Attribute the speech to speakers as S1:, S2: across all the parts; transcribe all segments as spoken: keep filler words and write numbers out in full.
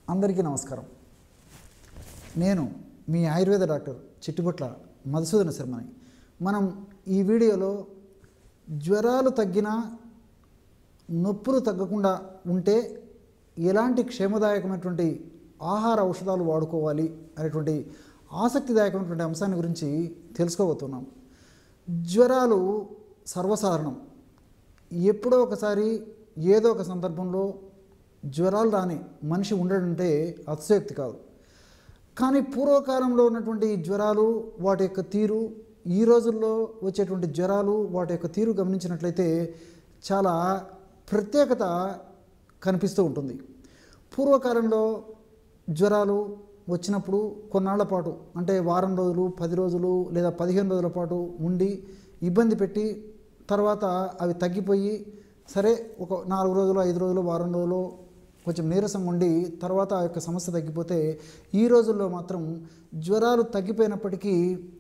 S1: అందరికీ నమస్కారం. నేను మీ ఆయుర్వేద డాక్టర్ చిట్టిబొట్ల మధుసూదన శర్మని. మనం ఈ వీడియోలో జ్వరాలు తగ్గినా నొప్పులు తగ్గకుండా ఉంటే ఎలాంటి క్షేమదాయకమైనటువంటి ఆహార ఔషధాలు వాడుకోవాలి అనేటువంటి ఆసక్తిదాయకమైనటువంటి అంశాన్ని గురించి తెలుసుకోబోతున్నాం. జ్వరాలు సర్వసాధారణం. ఎప్పుడో ఒకసారి ఏదో ఒక సందర్భంలో జ్వరాలు రాని మనిషి ఉండడంటే అతిశయోక్తి కాదు. కానీ పూర్వకాలంలో ఉన్నటువంటి జ్వరాలు వాటి యొక్క తీరు, ఈ రోజుల్లో వచ్చేటువంటి జ్వరాలు వాటి యొక్క తీరు గమనించినట్లయితే చాలా ప్రత్యేకత కనిపిస్తూ ఉంటుంది. పూర్వకాలంలో జ్వరాలు వచ్చినప్పుడు కొన్నాళ్ల పాటు, అంటే వారం రోజులు, పది రోజులు లేదా పదిహేను రోజుల పాటు ఉండి ఇబ్బంది పెట్టి తర్వాత అవి తగ్గిపోయి, సరే ఒక నాలుగు రోజులు, ఐదు రోజులు, వారం రోజులు కొంచెం నీరసంగా ఉండి తర్వాత ఆ యొక్క సమస్య తగ్గిపోతే, ఈ రోజుల్లో మాత్రం జ్వరాలు తగ్గిపోయినప్పటికీ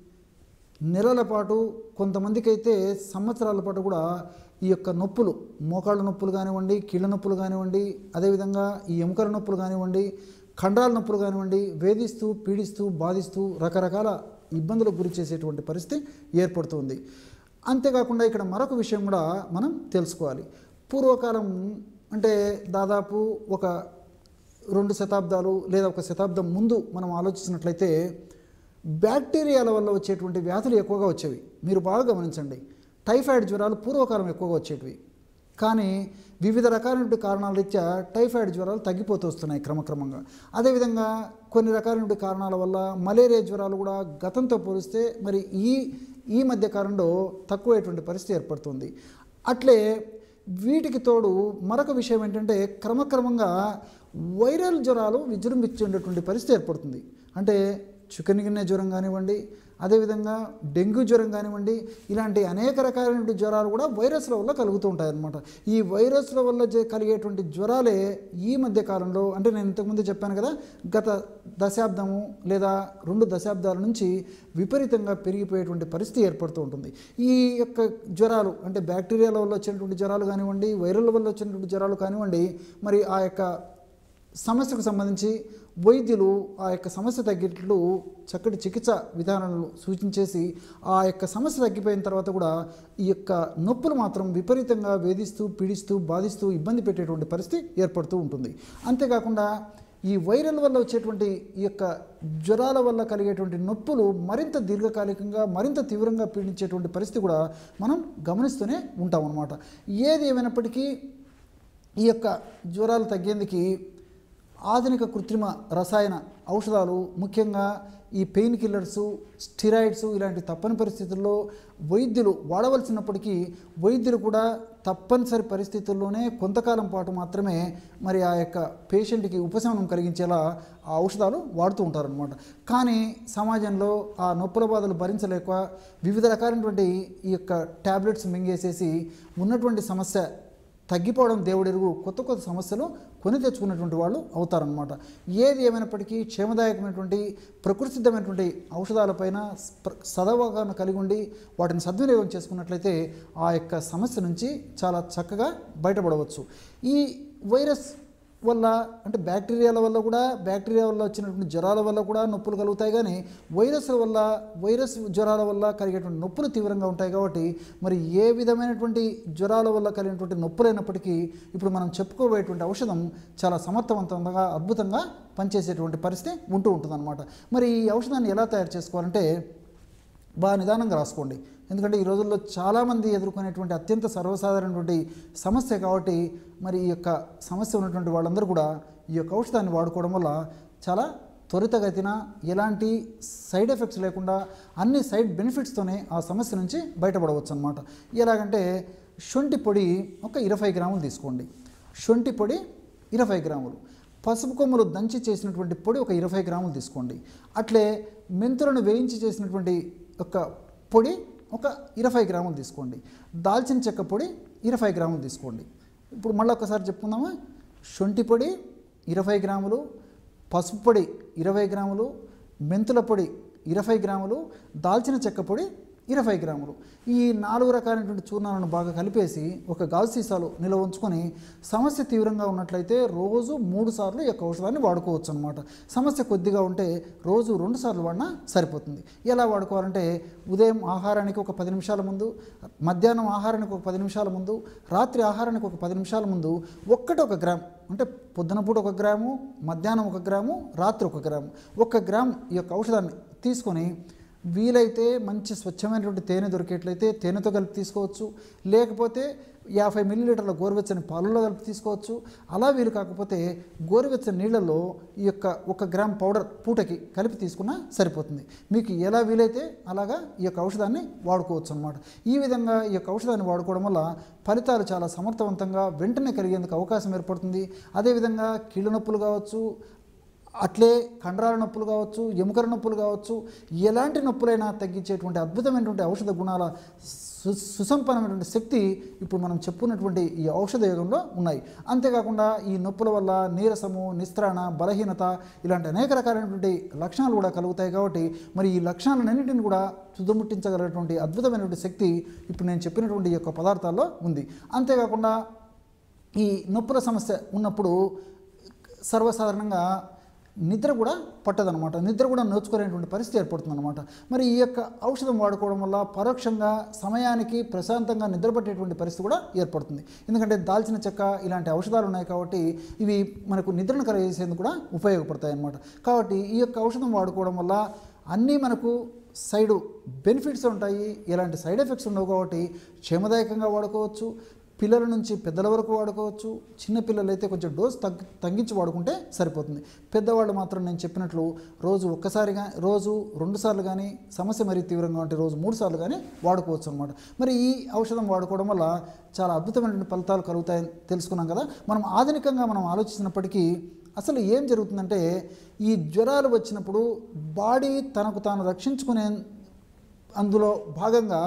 S1: నెలల పాటు, కొంతమందికి అయితే సంవత్సరాల పాటు కూడా ఈ యొక్క నొప్పులు, మోకాళ్ళ నొప్పులు కానివ్వండి, కీళ్ళ నొప్పులు కానివ్వండి, అదేవిధంగా ఈ ఎముకల నొప్పులు కానివ్వండి, కండరాల నొప్పులు కానివ్వండి, వేధిస్తూ పీడిస్తూ బాధిస్తూ రకరకాల ఇబ్బందులకు గురి చేసేటువంటి పరిస్థితి ఏర్పడుతుంది. అంతేకాకుండా ఇక్కడ మరొక విషయం కూడా మనం తెలుసుకోవాలి. పూర్వకాలం అంటే దాదాపు ఒక రెండు శతాబ్దాలు లేదా ఒక శతాబ్దం ముందు మనం ఆలోచించినట్లయితే బ్యాక్టీరియాల వల్ల వచ్చేటువంటి వ్యాధులు ఎక్కువగా వచ్చేవి. మీరు బాగా గమనించండి, టైఫాయిడ్ జ్వరాలు పూర్వకాలం ఎక్కువగా వచ్చేటివి. కానీ వివిధ రకాలైన కారణాల రీత్యా టైఫాయిడ్ జ్వరాలు తగ్గిపోతూ వస్తున్నాయి క్రమక్రమంగా. అదేవిధంగా కొన్ని రకాలైన కారణాల వల్ల మలేరియా జ్వరాలు కూడా గతంతో పోలిస్తే మరి ఈ ఈ మధ్య కాలంలో తక్కువైనటువంటి పరిస్థితి ఏర్పడుతుంది. అట్లే వీటికి తోడు మరొక విషయం ఏంటంటే క్రమక్రమంగా వైరల్ జ్వరాలు విజృంభించేటువంటి పరిస్థితి ఏర్పడుతుంది. అంటే చికెన్ గిన్నె జ్వరం కానివ్వండి, అదేవిధంగా డెంగ్యూ జ్వరం కానివ్వండి, ఇలాంటి అనేక రకాలైన జ్వరాలు కూడా వైరస్ల వల్ల కలుగుతూ ఉంటాయన్నమాట. ఈ వైరస్ల వల్ల కలిగేటువంటి జ్వరాలే ఈ మధ్య కాలంలో, అంటే నేను ఇంతకుముందు చెప్పాను కదా, గత దశాబ్దము లేదా రెండు దశాబ్దాల నుంచి విపరీతంగా పెరిగిపోయేటువంటి పరిస్థితి ఏర్పడుతూ ఉంటుంది. ఈ యొక్క జ్వరాలు అంటే బ్యాక్టీరియాల వల్ల వచ్చినటువంటి జ్వరాలు కానివ్వండి, వైరల్ వల్ల వచ్చినటువంటి జ్వరాలు కానివ్వండి, మరి ఆ యొక్క సమస్యకు సంబంధించి వైద్యులు ఆ యొక్క సమస్య తగ్గేట్లు చక్కటి చికిత్స విధానాలను సూచించేసి ఆ యొక్క సమస్య తగ్గిపోయిన తర్వాత కూడా ఈ యొక్క నొప్పులు మాత్రం విపరీతంగా వేధిస్తూ పీడిస్తూ బాధిస్తూ ఇబ్బంది పెట్టేటువంటి పరిస్థితి ఏర్పడుతూ ఉంటుంది. అంతేకాకుండా ఈ వైరల్ వల్ల వచ్చేటువంటి ఈ యొక్క జ్వరాల వల్ల కలిగేటువంటి నొప్పులు మరింత దీర్ఘకాలికంగా మరింత తీవ్రంగా పీడించేటువంటి పరిస్థితి కూడా మనం గమనిస్తూనే ఉంటాం అన్నమాట. ఏది ఏమైనప్పటికీ ఈ యొక్క జ్వరాలు తగ్గేందుకు ఆధునిక కృత్రిమ రసాయన ఔషధాలు, ముఖ్యంగా ఈ పెయిన్ కిల్లర్సు, స్టిరాయిడ్స్ ఇలాంటి తప్పని పరిస్థితుల్లో వైద్యులు వాడవలసినప్పటికీ వైద్యులు కూడా తప్పనిసరి పరిస్థితుల్లోనే కొంతకాలం పాటు మాత్రమే మరి ఆ యొక్క పేషెంట్కి ఉపశమనం కలిగించేలా ఆ ఔషధాలు వాడుతూ ఉంటారనమాట. కానీ సమాజంలో ఆ నొప్పుల బాధలు భరించలేక వివిధ రకాలైనటువంటి ఈ యొక్క ట్యాబ్లెట్స్ మింగేసేసి ఉన్నటువంటి సమస్య తగ్గిపోవడం దేవుడెరుగు కొత్త కొత్త సమస్యలు కొని తెచ్చుకున్నటువంటి వాళ్ళు అవుతారనమాట. ఏది ఏమైనప్పటికీ క్షేమదాయకమైనటువంటి ప్రకృతి సిద్ధమైనటువంటి ఔషధాలపైన సదవగాహన కలిగి ఉండి వాటిని సద్వినియోగం చేసుకున్నట్లయితే ఆ యొక్క సమస్య నుంచి చాలా చక్కగా బయటపడవచ్చు. ఈ వైరస్ వల్ల అంటే బ్యాక్టీరియాల వల్ల కూడా, బ్యాక్టీరియా వల్ల వచ్చినటువంటి జ్వరాల వల్ల కూడా నొప్పులు కలుగుతాయి. కానీ వైరస్ల వల్ల, వైరస్ జ్వరాల వల్ల కలిగేటువంటి నొప్పులు తీవ్రంగా ఉంటాయి. కాబట్టి మరి ఏ విధమైనటువంటి జ్వరాల వల్ల కలిగినటువంటి నొప్పులైనప్పటికీ ఇప్పుడు మనం చెప్పుకోబోయేటువంటి ఔషధం చాలా సమర్థవంతంగా అద్భుతంగా పనిచేసేటువంటి పరిస్థితి ఉంటూ ఉంటుందన్నమాట. మరి ఈ ఔషధాన్ని ఎలా తయారు చేసుకోవాలంటే బాగా నిదానంగా రాసుకోండి. ఎందుకంటే ఈ రోజుల్లో చాలామంది ఎదుర్కొనేటువంటి అత్యంత సర్వసాధారణటువంటి సమస్య కాబట్టి మరి ఈ యొక్క సమస్య ఉన్నటువంటి వాళ్ళందరూ కూడా ఈ యొక్క ఔషధాన్ని వాడుకోవడం వల్ల చాలా త్వరితగతిన ఎలాంటి సైడ్ ఎఫెక్ట్స్ లేకుండా అన్ని సైడ్ బెనిఫిట్స్తోనే ఆ సమస్య నుంచి బయటపడవచ్చు అన్నమాట. ఎలాగంటే శొంఠి పొడి ఒక ఇరవై గ్రాములు తీసుకోండి. శొంఠి పొడి ఇరవై గ్రాములు, పసుపు కొమ్ములు దంచి చేసినటువంటి పొడి ఒక ఇరవై గ్రాములు తీసుకోండి. అట్లే మెంతులను వేయించి చేసినటువంటి ఒక పొడి ఒక ఇరవై గ్రాములు తీసుకోండి. దాల్చిన చెక్క పొడి ఇరవై గ్రాములు తీసుకోండి. ఇప్పుడు మళ్ళీ ఒకసారి చెప్పుకుందామా. శొంఠి పొడి ఇరవై గ్రాములు, పసుపు పొడి ఇరవై గ్రాములు, మెంతుల పొడి ఇరవై గ్రాములు, దాల్చిన చెక్క పొడి ఇరవై గ్రాములు. ఈ నాలుగు రకాలైనటువంటి చూర్ణాలను బాగా కలిపేసి ఒక గాజు సీసాలో నిల్వ ఉంచుకొని సమస్య తీవ్రంగా ఉన్నట్లయితే రోజు మూడు సార్లు ఈ యొక్క ఔషధాన్ని వాడుకోవచ్చు అనమాట. సమస్య కొద్దిగా ఉంటే రోజు రెండు సార్లు వాడినా సరిపోతుంది. ఎలా వాడుకోవాలంటే ఉదయం ఆహారానికి ఒక పది నిమిషాల ముందు, మధ్యాహ్నం ఆహారానికి ఒక పది నిమిషాల ముందు, రాత్రి ఆహారానికి ఒక పది నిమిషాల ముందు ఒక్కటి ఒక గ్రామ్, అంటే పొద్దున పూట ఒక గ్రాము, మధ్యాహ్నం ఒక గ్రాము, రాత్రి ఒక గ్రాము, ఒక గ్రామ్ ఈ యొక్క ఔషధాన్ని తీసుకొని వీలైతే మంచి స్వచ్ఛమైనటువంటి తేనె దొరికేట్లయితే తేనెతో కలిపి తీసుకోవచ్చు, లేకపోతే యాభై మిల్లీలీటర్ల గోరువెచ్చని పాలల్లో కలిపి తీసుకోవచ్చు. అలా వీలు కాకపోతే గోరువెచ్చని నీళ్ళల్లో ఈ యొక్క ఒక గ్రామ్ పౌడర్ పూటకి కలిపి తీసుకున్నా సరిపోతుంది. మీకు ఎలా వీలైతే అలాగా ఈ యొక్క ఔషధాన్ని వాడుకోవచ్చు అన్నమాట. ఈ విధంగా ఈ యొక్క ఔషధాన్ని వాడుకోవడం వల్ల ఫలితాలు చాలా సమర్థవంతంగా వెంటనే కలిగేందుకు అవకాశం ఏర్పడుతుంది. అదేవిధంగా కీళ్ళ నొప్పులు కావచ్చు, అట్లే కండరాల నొప్పులు కావచ్చు, ఎముకల నొప్పులు కావచ్చు, ఎలాంటి నొప్పులైనా తగ్గించేటువంటి అద్భుతమైనటువంటి ఔషధ గుణాల సు సుసంపన్నమైనటువంటి శక్తి ఇప్పుడు మనం చెప్పుకున్నటువంటి ఈ ఔషధ యోగంలో ఉన్నాయి. అంతేకాకుండా ఈ నొప్పుల వల్ల నీరసము, నిస్త్రాణ, బలహీనత ఇలాంటి అనేక రకాలైనటువంటి లక్షణాలు కూడా కలుగుతాయి. కాబట్టి మరి ఈ లక్షణాలన్నింటిని కూడా తుదముట్టించగలిగినటువంటి అద్భుతమైనటువంటి శక్తి ఇప్పుడు నేను చెప్పినటువంటి ఈ యొక్క పదార్థాల్లో ఉంది. అంతేకాకుండా ఈ నొప్పుల సమస్య ఉన్నప్పుడు సర్వసాధారణంగా నిద్ర కూడా పట్టదనమాట, నిద్ర కూడా నోచుకునేటువంటి పరిస్థితి ఏర్పడుతుంది అనమాట. మరి ఈ యొక్క ఔషధం వాడుకోవడం వల్ల పరోక్షంగా సమయానికి ప్రశాంతంగా నిద్ర పట్టేటువంటి పరిస్థితి కూడా ఏర్పడుతుంది. ఎందుకంటే దాల్చిన చెక్క ఇలాంటి ఔషధాలు ఉన్నాయి కాబట్టి ఇవి మనకు నిద్రను కలిగజేసేందుకు కూడా ఉపయోగపడతాయి అన్నమాట. కాబట్టి ఈ యొక్క ఔషధం వాడుకోవడం వల్ల అన్నీ మనకు సైడ్ బెనిఫిట్స్ ఉంటాయి, ఎలాంటి సైడ్ ఎఫెక్ట్స్ ఉండవు. కాబట్టి క్షేమదాయకంగా వాడుకోవచ్చు. పిల్లల నుంచి పెద్దల వరకు వాడుకోవచ్చు. చిన్నపిల్లలు అయితే కొంచెం డోస్ తగ్గి తగ్గించి వాడుకుంటే సరిపోతుంది. పెద్దవాళ్ళు మాత్రం నేను చెప్పినట్లు రోజు ఒక్కసారిగా రోజు రెండు సార్లు కానీ, సమస్య మరీ తీవ్రంగా ఉంటే రోజు మూడు సార్లు కానీ వాడుకోవచ్చు అనమాట. మరి ఈ ఔషధం వాడుకోవడం వల్ల చాలా అద్భుతమైనటువంటి ఫలితాలు కలుగుతాయని తెలుసుకున్నాం కదా. మనం ఆధునికంగా మనం ఆలోచించినప్పటికీ అసలు ఏం జరుగుతుందంటే ఈ జ్వరాలు వచ్చినప్పుడు బాడీ తనకు తాను రక్షించుకునే అందులో భాగంగా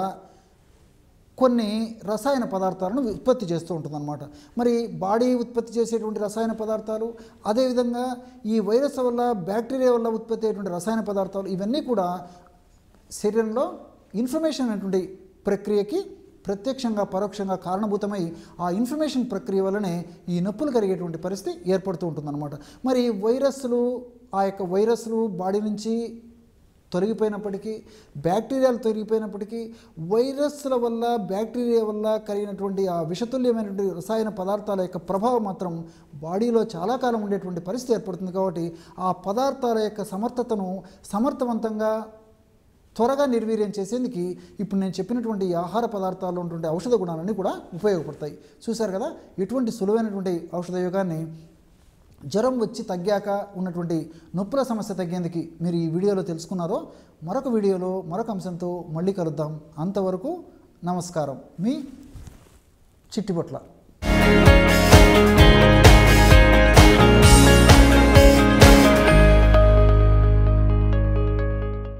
S1: కొన్ని రసాయన పదార్థాలను ఉత్పత్తి చేస్తూ ఉంటుందన్నమాట. మరి బాడీ ఉత్పత్తి చేసేటువంటి రసాయన పదార్థాలు, అదేవిధంగా ఈ వైరస్ వల్ల, బ్యాక్టీరియా వల్ల ఉత్పత్తి అయ్యేటువంటి రసాయన పదార్థాలు ఇవన్నీ కూడా శరీరంలో ఇన్ఫ్లమేషన్ అనేటువంటి ప్రక్రియకి ప్రత్యక్షంగా పరోక్షంగా కారణభూతమై ఆ ఇన్ఫ్లమేషన్ ప్రక్రియ వల్లనే ఈ నొప్పులు కలిగేటువంటి పరిస్థితి ఏర్పడుతూ ఉంటుందన్నమాట. మరి వైరస్లు, ఆ యొక్క వైరస్లు బాడీ నుంచి తొలగిపోయినప్పటికీ, బ్యాక్టీరియాలు తొలగిపోయినప్పటికీ వైరస్ల వల్ల, బ్యాక్టీరియా వల్ల కలిగినటువంటి ఆ విషతుల్యమైనటువంటి రసాయన పదార్థాల యొక్క ప్రభావం మాత్రం బాడీలో చాలా కాలం ఉండేటువంటి పరిస్థితి ఏర్పడుతుంది. కాబట్టి ఆ పదార్థాల యొక్క సమర్థతను సమర్థవంతంగా త్వరగా నిర్వీర్యం చేసేందుకు ఇప్పుడు నేను చెప్పినటువంటి ఈ ఆహార పదార్థాల్లో ఉన్నటువంటి ఔషధ గుణాలన్నీ కూడా ఉపయోగపడతాయి. చూశారు కదా, ఎటువంటి సులువైనటువంటి ఔషధ యోగాన్ని జ్వరం వచ్చి తగ్గాక ఉన్నటువంటి నొప్పుల సమస్య తగ్గేందుకు మీరు ఈ వీడియోలో తెలుసుకున్నారో. మరొక వీడియోలో మరొక అంశంతో మళ్ళీ కలుద్దాం. అంతవరకు నమస్కారం. మీ చిట్టిబొట్ల.